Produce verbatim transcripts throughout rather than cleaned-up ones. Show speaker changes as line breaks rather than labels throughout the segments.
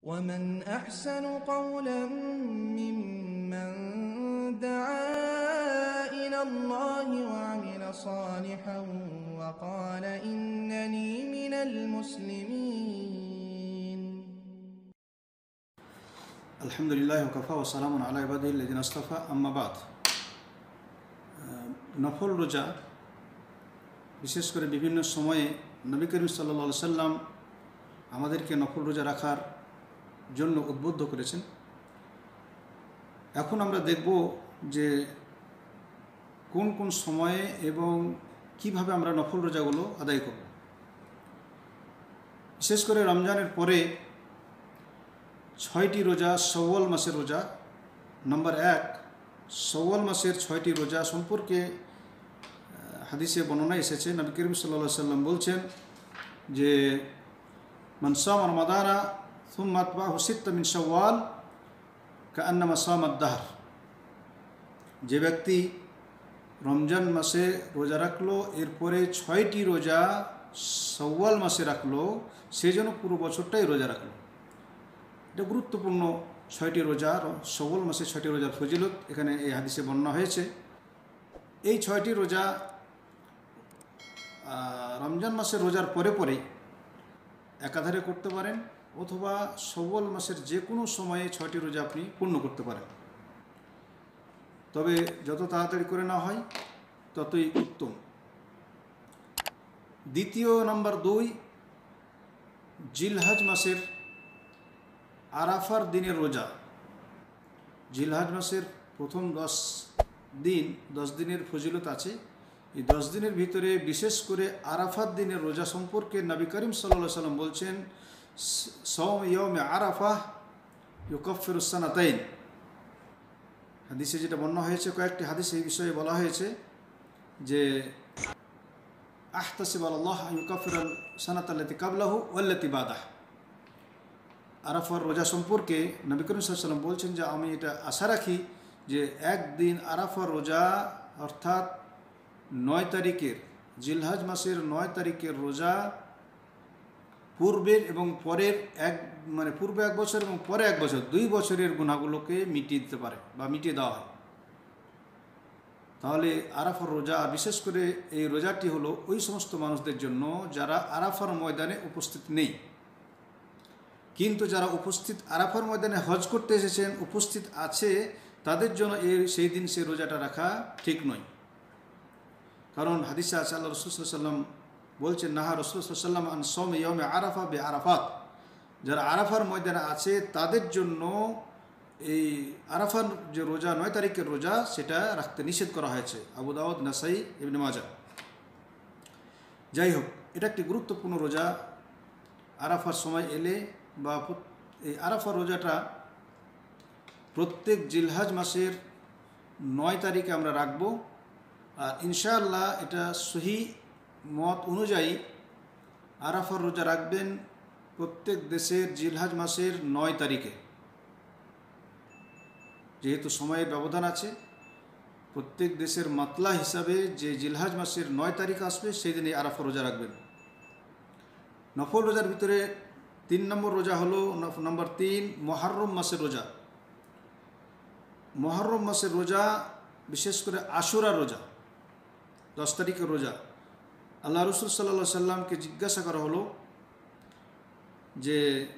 ومن أحسن قولا ممن دعا إلى الله وعمل صالحا وقال إنني من المسلمين.
الحمد لله وكفى وسلام على عباده الذين اصطفى أما بعد. নফল রোজা বিশেষ করে বিভিন্ন সময়ে নবী করিম সাল্লাল্লাহু আলাইহি সাল্লাম আমাদেরকে নফল রোজা রাখার জন্য উদ্বুদ্ধ করেছেন। এখন আমরা দেখব যে কোন কোন সময়ে এবং কিভাবে আমরা নফল রোজাগুলো আদায় করব। বিশেষ করে রমজানের পরে ছয়টি রোজা শাওয়াল মাসের রোজা। নম্বর এক, শাওয়াল মাসের ছয়টি রোজা সম্পর্কে হাদিসে বর্ণনা এসেছে। নবী করিম সাল্লাল্লাহু আলাইহি সাল্লাম বলছেন যে মান সামা রমাদানা সুম্মা আতবাহু সিত্তা মিন শাওয়াল কাআন্নামা সামা আদ-দাহর। যে ব্যক্তি রমজান মাসে রোজা রাখলো, এরপরে ছয়টি রোজা শাওয়াল মাসে রাখলো, সে যেন পুরো বছরটাই রোজা রাখলো। এটা গুরুত্বপূর্ণ ছয়টি রোজা, শাওয়াল মাসে ছয়টি রোজার ফজিলত এখানে এই হাদিসে বর্ণনা হয়েছে। এই ছয়টি রোজা রমজান মাসের রোজার পরে পরে একাধারে করতে পারেন, অথবা শাওয়াল মাসের যে কোনো সময়ে ছয়টি রোজা আপনি পূর্ণ করতে পারেন। তবে যত তাড়াতাড়ি করে না হয় ততই উত্তম। দ্বিতীয় নম্বর দুই, জিলহজ মাসের আরাফার দিনের রোজা। জিলহজ মাসের প্রথম দশ দিন দশ দিনের ফজিলত আছে। এই দশ দিনের ভিতরে বিশেষ করে আরাফার দিনের রোজা সম্পর্কে নবী করিম সাল্লাল্লাহু আলাইহি সাল্লাম বলছেন সাওম ইয়াউমে আরাফা ইউকাফিরুস সানাতাইন। হাদিসে যেটা বর্ণনা হয়েছে, কয়েকটি হাদিসে এই বিষয়ে বলা হয়েছে যে আহতাসিবু আলাল্লাহ ইউকাফিরুল সানাতাল্লাতী ক্বাবলাহু ওয়াল্লাতী বাদাহ। আরাফার রোজা সম্পর্কে নবী করিম সাল্লাল্লাহু আলাইহি সাল্লাম বলছেন যে আমি এটা আশা রাখি যে একদিন আরাফার রোজা অর্থাৎ নয় তারিখের জিলহজ মাসের নয় তারিখের রোজা পূর্বের এবং পরের এক মানে পূর্বে এক বছর এবং পরে এক বছর দুই বছরের গুনাহগুলোকে মিটিয়ে দিতে পারে বা মিটিয়ে দেওয়া হয়। তাহলে আরাফার রোজা, বিশেষ করে এই রোজাটি হলো ওই সমস্ত মানুষদের জন্য যারা আরাফার ময়দানে উপস্থিত নেই, কিন্তু যারা উপস্থিত আরাফার ময়দানে হজ করতে এসেছেন, উপস্থিত আছে, তাদের জন্য এই সেই দিন সেই রোজাটা রাখা ঠিক নয়। কারণ হাদিসে আছে আল্লাহ রাসূল সাল্লাল্লাহু আলাইহি ওয়াসাল্লাম বলছেন নাহা রাসূল সাল্লাল্লাহু আলাইহি ওয়াসাল্লাম আন সাওমি ইয়াউমে আরাফা বে আরাফাত। যারা আরাফার ময়দানে আছে তাদের জন্য এই আরাফার যে রোজা নয় তারিখের রোজা সেটা রাখতে নিষেধ করা হয়েছে। আবু দাউদ, নাসাই, ইবনে মাজাহ। যাই হোক, এটা একটি গুরুত্বপূর্ণ রোজা। আরাফার সময় এলে বা এই আরাফার রোজাটা প্রত্যেক জিলহজ মাসের নয় তারিখে আমরা রাখবো। আর ইনশাআল্লাহ এটা সহি মত অনুযায়ী আরাফার রোজা রাখবেন প্রত্যেক দেশের জিলহজ মাসের নয় তারিখে। যেহেতু সময়ের ব্যবধান আছে, প্রত্যেক দেশের মাতলা হিসাবে যে জিলহজ মাসের নয় তারিখ আসবে সেই দিনে আরাফা রোজা রাখবেন। নফল রোজার ভিতরে তিন নম্বর রোজা হলো নম্বর তিন, মুহররম মাসের রোজা। মুহররম মাসের রোজা, বিশেষ করে আশুরা রোজা, দশ তারিখের রোজা। আল্লাহ রাসূল সাল্লাল্লাহু আলাইহি সাল্লামকে জিজ্ঞাসা করা হলো যে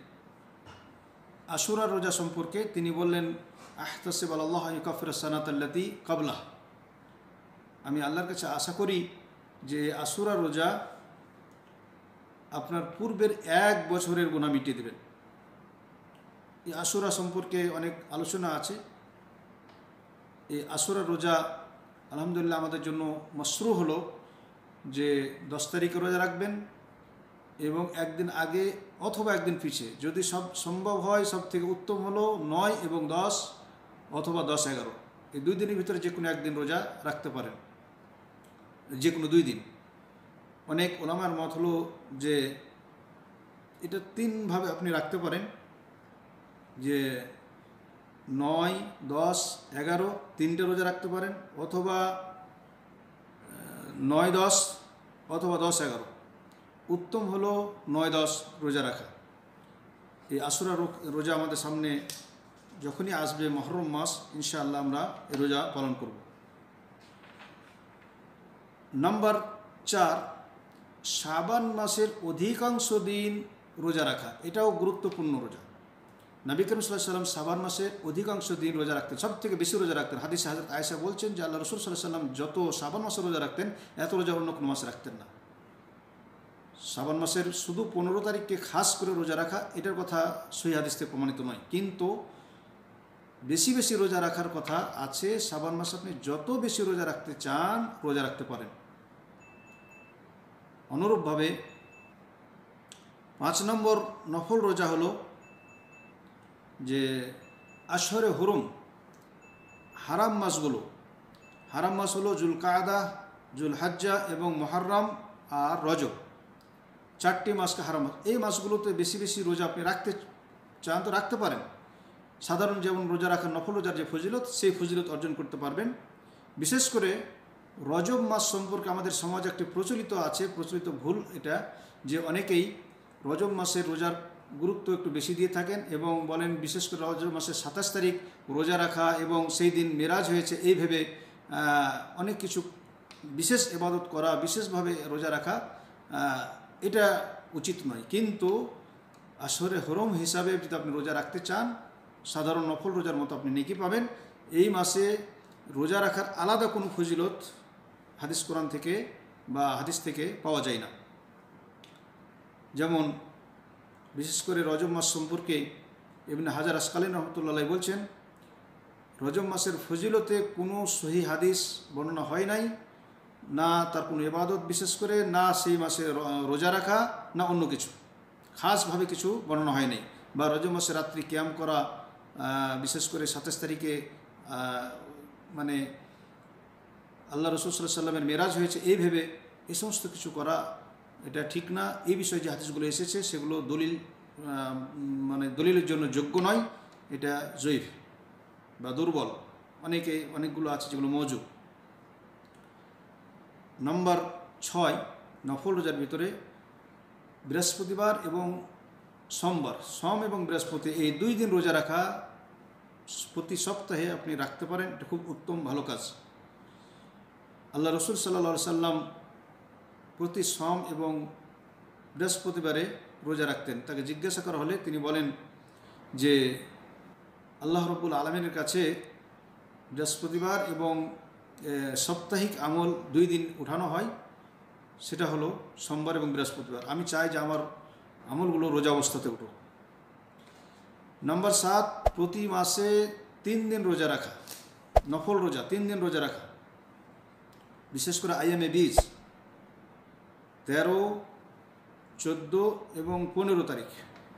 আশুরা রোজা সম্পর্কে। তিনি বললেন আহতাসিবু আলাল্লাহ ইউকাফিরুস সানাতাল্লাতী ক্বাবলাহ। আমি আল্লাহর কাছে আশা করি যে আশুরা রোজা আপনার পূর্বের এক বছরের গুনাহ মিটিয়ে দেবেন। এই আশুরা সম্পর্কে অনেক আলোচনা আছে। এই আশুরা রোজা আলহামদুলিল্লাহ আমাদের জন্য মাশরু হলো যে দশ তারিখে রোজা রাখবেন এবং একদিন আগে অথবা একদিন পিছিয়ে, যদি সব সম্ভব হয় সব থেকে উত্তম হলো নয় এবং দশ অথবা দশ এগারো, এই দুই দিনের ভিতরে যে কোনো একদিন রোজা রাখতে পারেন, যে কোনো দুই দিন। অনেক ওলামার মত হলো যে এটা তিনভাবে আপনি রাখতে পারেন, যে নয়, দশ, এগারো তিনটে রোজা রাখতে পারেন, অথবা নয় দশ অথবা দশ এগারো। উত্তম হলো নয় দশ রোজা রাখা। এই আশুরা রোজা আমাদের সামনে যখনই আসবে মুহররম মাস, ইনশাআল্লাহ আমরা এই রোজা পালন করব। নাম্বার চার, শাবান মাসের অধিকাংশ দিন রোজা রাখা, এটাও গুরুত্বপূর্ণ রোজা। নবী করিম সাল্লাল্লাহু আলাইহি ওয়াসাল্লাম শাবান মাসের অধিকাংশ দিন রোজা রাখতেন, সব থেকে বেশি রোজা রাখতেন। হাদিসে হযরত আয়েশা বলছেন যে আল্লাহ রাসূল সাল্লাল্লাহু আলাইহি ওয়াসাল্লাম যত শাবান মাসে রোজা রাখতেন, এত রোজা অন্য কোনো মাসে রাখতেন না। শাবান মাসের শুধু পনেরো তারিখকে খাস করে রোজা রাখা, এটার কথা সহিহ হাদিস থেকে প্রমাণিত নয়, কিন্তু বেশি বেশি রোজা রাখার কথা আছে। শাবান মাসে আপনি যত বেশি রোজা রাখতে চান রোজা রাখতে পারেন। অনুরূপভাবে পাঁচ নম্বর নফল রোজা হলো যে আশহরে হুরুম, হারাম মাসগুলো, হারাম মাস হলো জুলকাদা, জুলহজ্জা এবং মুহররম আর রজব, চারটি মাসকে হারাম মাস। এই মাসগুলোতে বেশি বেশি রোজা আপনি রাখতে চান তো রাখতে পারেন। সাধারণ যেমন রোজা রাখার নফল রোজার যে ফজিলত, সেই ফজিলত অর্জন করতে পারবেন। বিশেষ করে রজব মাস সম্পর্কে আমাদের সমাজে একটি প্রচলিত আছে, প্রচলিত ভুল এটা, যে অনেকেই রজব মাসের রোজার গুরুত্ব একটু বেশি দিয়ে থাকেন এবং বলেন বিশেষ করে রজব মাসের সাতাশ তারিখ রোজা রাখা এবং সেই দিন মেরাজ হয়েছে, এই ভেবে অনেক কিছু বিশেষ ইবাদত করা, বিশেষভাবে রোজা রাখা, এটা উচিত নয়। কিন্তু আশহরে হুরুম হিসাবে যদি আপনি রোজা রাখতে চান, সাধারণ নফল রোজার মতো আপনি নেকি পাবেন। এই মাসে রোজা রাখার আলাদা কোনো ফজিলত হাদিস কোরআন থেকে বা হাদিস থেকে পাওয়া যায় না। যেমন বিশেষ করে রজব মাস সম্পর্কে ইবনে হাজার আসকালানী রহমতুল্লাহ বলছেন, রজব মাসের ফজিলতে কোনো সহি হাদিস বর্ণনা হয় নাই, না তার কোনো ইবাদত বিশেষ করে, না সেই মাসে রোজা রাখা, না অন্য কিছু খাসভাবে কিছু বর্ণনা হয় নাই। বা রজব মাসে রাত্রি কিয়াম করা, বিশেষ করে সাতাশ তারিখে মানে আল্লাহ রাসূল সাল্লাল্লাহু আলাইহি ওয়াসাল্লামের মেরাজ হয়েছে, এই ভেবে এই সমস্ত কিছু করা এটা ঠিক না। এই বিষয়ে যে হাদিসগুলো এসেছে সেগুলো দলিল মানে দলিলের জন্য যোগ্য নয়, এটা জয়ীফ বা দুর্বল, অনেকে অনেকগুলো আছে যেগুলো মওজুদ। নম্বর ছয়, নফল রোজার ভিতরে বৃহস্পতিবার এবং সোমবার, সোম এবং বৃহস্পতি এই দুই দিন রোজা রাখা প্রতি সপ্তাহে আপনি রাখতে পারেন, এটা খুব উত্তম ভালো কাজ। আল্লাহ রাসূল সাল্লাল্লাহু আলাইহি সাল্লাম প্রতি সোম এবং বৃহস্পতিবারে রোজা রাখতেন। তাকে জিজ্ঞাসা করা হলে তিনি বলেন যে আল্লাহ রাব্বুল আলামিনের কাছে বৃহস্পতিবার এবং সাপ্তাহিক আমল দুই দিন উঠানো হয়, সেটা হলো সোমবার এবং বৃহস্পতিবার। আমি চাই যে আমার আমলগুলো রোজা অবস্থাতে উঠো। নম্বর সাত, প্রতি মাসে তিন দিন রোজা রাখা, নফল রোজা তিন দিন রোজা রাখা, বিশেষ করে আইয়ামে বীজ তেরো, চোদ্দো এবং পনেরো তারিখ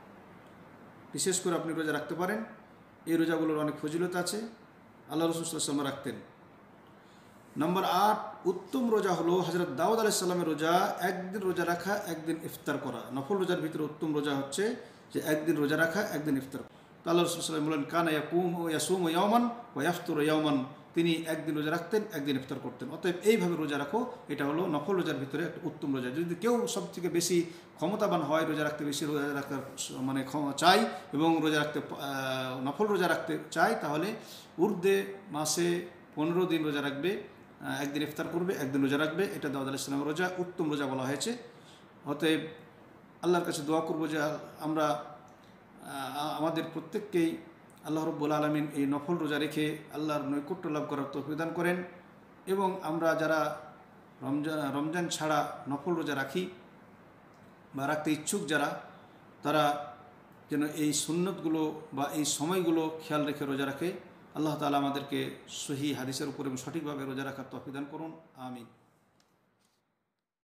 বিশেষ করে আপনি রোজা রাখতে পারেন। এই রোজাগুলোর অনেক ফজিলত আছে, আল্লাহ রাসূল সাল্লাল্লাহু আলাইহি ওয়াসাল্লাম রাখতেন। নম্বর আট, উত্তম রোজা হলো হযরত দাউদ আলাইহিস সালামের রোজা, একদিন রোজা রাখা একদিন ইফতার করা। নফল রোজার ভিতরে উত্তম রোজা হচ্ছে যে একদিন রোজা রাখা একদিন ইফতার। তো আল্লাহ রাসূল সাল্লাল্লাহু আলাইহি ওয়াসাল্লাম বলেন, কানা ইয়াকুম ও ইয়াসুমু ইয়াওমান ওয়া ইয়াফতুরু ইয়াওমান, তিনি একদিন রোজা রাখতেন একদিন ইফতার করতেন। অতএব এইভাবে রোজা রাখো, এটা হলো নফল রোজার ভিতরে একটা উত্তম রোজা। যদি কেউ সব থেকে বেশি ক্ষমতাবান হয়, রোজা রাখতে বেশি রোজা রাখতে মানে চাই এবং রোজা রাখতে নফল রোজা রাখতে চাই, তাহলে ঊর্ধ্বে মাসে পনেরো দিন রোজা রাখবে, একদিন ইফতার করবে একদিন রোজা রাখবে। এটা দাউদ আলাইহিস সালামের রোজা, উত্তম রোজা বলা হয়েছে। অতএব আল্লাহর কাছে দোয়া করব যে আমরা আমাদের প্রত্যেককেই আল্লাহ রাব্বুল আলামিন এই নফল রোজা রেখে আল্লাহর নৈকট্য লাভ করার তৌফিক দান করেন, এবং আমরা যারা রমজান রমজান ছাড়া নফল রোজা রাখি বা রাখতে ইচ্ছুক যারা, তারা যেন এই সুন্নতগুলো বা এই সময়গুলো খেয়াল রেখে রোজা রাখে। আল্লাহ তাআলা আমাদেরকে সহিহ হাদিসের উপর এবং সঠিকভাবে রোজা রাখার তৌফিক দান করুন। আমিন।